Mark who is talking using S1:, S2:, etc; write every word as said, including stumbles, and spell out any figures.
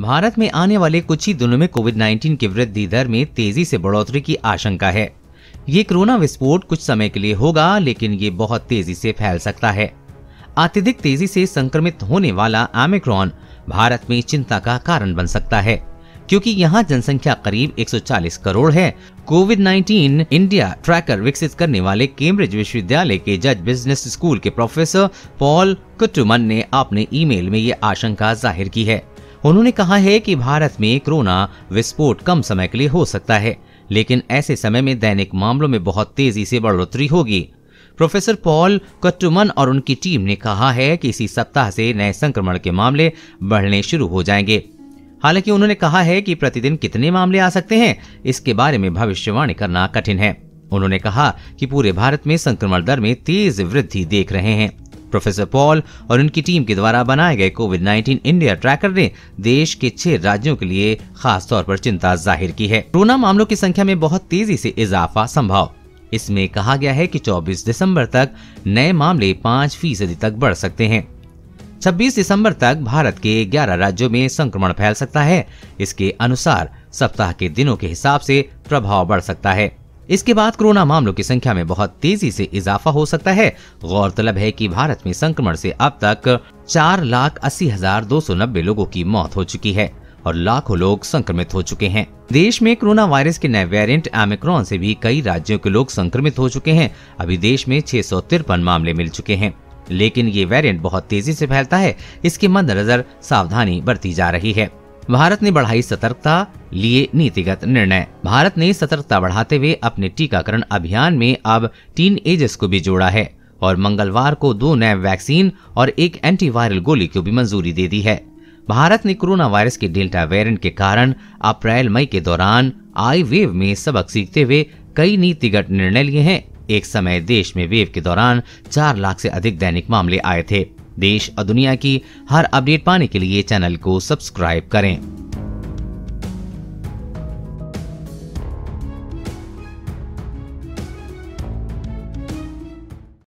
S1: भारत में आने वाले कुछ ही दिनों में कोविड नाइन्टीन की वृद्धि दर में तेजी से बढ़ोतरी की आशंका है। ये कोरोना विस्फोट कुछ समय के लिए होगा, लेकिन ये बहुत तेजी से फैल सकता है। अत्यधिक तेजी से संक्रमित होने वाला ओमिक्रॉन भारत में चिंता का कारण बन सकता है, क्योंकि यहाँ जनसंख्या करीब एक सौ चालीस करोड़ है। कोविड नाइन्टीन इंडिया ट्रैकर विकसित करने वाले कैम्ब्रिज विश्वविद्यालय के जज बिजनेस स्कूल के प्रोफेसर पॉल कुट्टमन ने अपने ईमेल में ये आशंका जाहिर की है। उन्होंने कहा है कि भारत में कोरोना विस्फोट कम समय के लिए हो सकता है, लेकिन ऐसे समय में दैनिक मामलों में बहुत तेजी से बढ़ोतरी होगी। प्रोफेसर पॉल कुट्टमन और उनकी टीम ने कहा है कि इसी सप्ताह से नए संक्रमण के मामले बढ़ने शुरू हो जाएंगे। हालांकि उन्होंने कहा है कि प्रतिदिन कितने मामले आ सकते हैं, इसके बारे में भविष्यवाणी करना कठिन है। उन्होंने कहा कि पूरे भारत में संक्रमण दर में तेज वृद्धि देख रहे हैं। प्रोफेसर पॉल और उनकी टीम के द्वारा बनाए गए कोविड नाइन्टीन इंडिया ट्रैकर ने देश के छह राज्यों के लिए खास तौर पर चिंता जाहिर की है। कोरोना मामलों की संख्या में बहुत तेजी से इजाफा संभव। इसमें कहा गया है कि चौबीस दिसंबर तक नए मामले पाँच फीसदी तक बढ़ सकते हैं। छब्बीस दिसंबर तक भारत के ग्यारह राज्यों में संक्रमण फैल सकता है। इसके अनुसार सप्ताह के दिनों के हिसाब से प्रभाव बढ़ सकता है। इसके बाद कोरोना मामलों की संख्या में बहुत तेजी से इजाफा हो सकता है। गौरतलब है कि भारत में संक्रमण से अब तक चार लाख अस्सी हजार दो सौ नब्बे लोगों की मौत हो चुकी है और लाखों लोग संक्रमित हो चुके हैं। देश में कोरोना वायरस के नए वेरिएंट ओमिक्रॉन से भी कई राज्यों के लोग संक्रमित हो चुके हैं। अभी देश में छह सौ तिरपन मामले मिल चुके हैं, लेकिन ये वेरिएंट बहुत तेजी से फैलता है। इसके मद्देनजर सावधानी बरती जा रही है। भारत ने बढ़ाई सतर्कता, लिए नीतिगत निर्णय। भारत ने सतर्कता बढ़ाते हुए अपने टीकाकरण अभियान में अब टीन एजर्स को भी जोड़ा है और मंगलवार को दो नए वैक्सीन और एक एंटीवायरल गोली को भी मंजूरी दे दी है। भारत ने कोरोना वायरस के डेल्टा वेरिएंट के कारण अप्रैल मई के दौरान आई वेव में सबक सीखते हुए कई नीतिगत निर्णय लिए हैं। एक समय देश में वेव के दौरान चार लाख से अधिक दैनिक मामले आए थे। देश और दुनिया की हर अपडेट पाने के लिए चैनल को सब्सक्राइब करें।